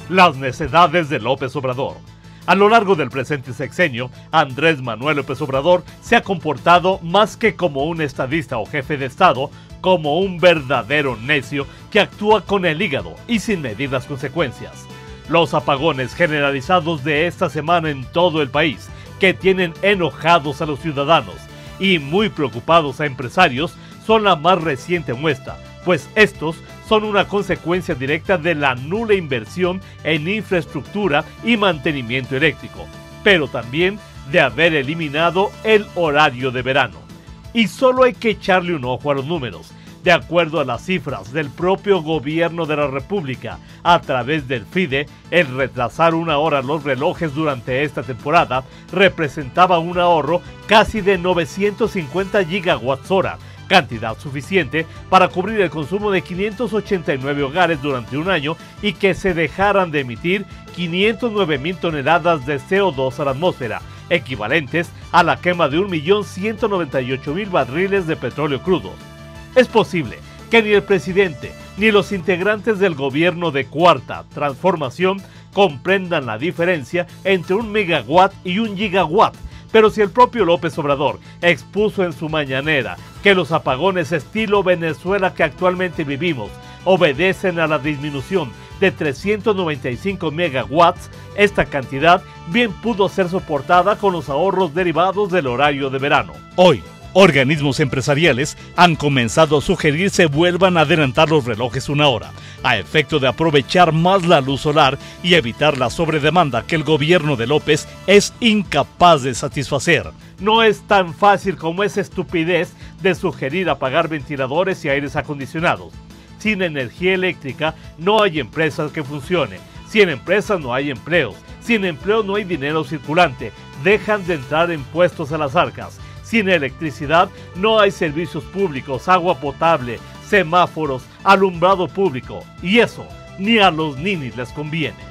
Las necedades de López Obrador. A lo largo del presente sexenio, Andrés Manuel López Obrador se ha comportado más que como un estadista o jefe de Estado, como un verdadero necio que actúa con el hígado y sin medir las consecuencias. Los apagones generalizados de esta semana en todo el país, que tienen enojados a los ciudadanos y muy preocupados a empresarios, son la más reciente muestra, pues estos son una consecuencia directa de la nula inversión en infraestructura y mantenimiento eléctrico, pero también de haber eliminado el horario de verano. Y solo hay que echarle un ojo a los números. De acuerdo a las cifras del propio gobierno de la República, a través del FIDE, el retrasar una hora los relojes durante esta temporada representaba un ahorro casi de 950 gigawatts hora, cantidad suficiente para cubrir el consumo de 589 hogares durante un año y que se dejaran de emitir 509,000 toneladas de CO2 a la atmósfera, equivalentes a la quema de 1.198.000 barriles de petróleo crudo. Es posible que ni el presidente ni los integrantes del gobierno de Cuarta Transformación comprendan la diferencia entre un megawatt y un gigawatt, pero si el propio López Obrador expuso en su mañanera que los apagones estilo Venezuela que actualmente vivimos obedecen a la disminución de 395 megawatts, esta cantidad bien pudo ser soportada con los ahorros derivados del horario de verano. Hoy, organismos empresariales han comenzado a sugerir se vuelvan a adelantar los relojes una hora, a efecto de aprovechar más la luz solar y evitar la sobredemanda que el gobierno de López es incapaz de satisfacer. No es tan fácil como esa estupidez de sugerir apagar ventiladores y aires acondicionados. Sin energía eléctrica no hay empresas que funcionen. Sin empresas no hay empleos. Sin empleo no hay dinero circulante. Dejan de entrar impuestos a las arcas. Sin electricidad no hay servicios públicos, agua potable, semáforos, alumbrado público. Y eso ni a los ninis les conviene.